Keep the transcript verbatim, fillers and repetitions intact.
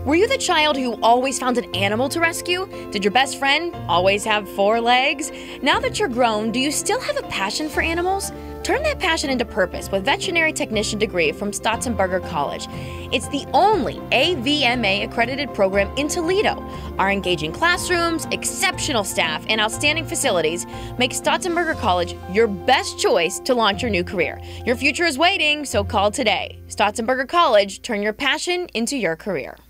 Were you the child who always found an animal to rescue? Did your best friend always have four legs? Now that you're grown, do you still have a passion for animals? Turn that passion into purpose with veterinary technician degree from Stautzenberger College. It's the only A V M A accredited program in Toledo. Our engaging classrooms, exceptional staff, and outstanding facilities make Stautzenberger College your best choice to launch your new career. Your future is waiting, so call today. Stautzenberger College, turn your passion into your career.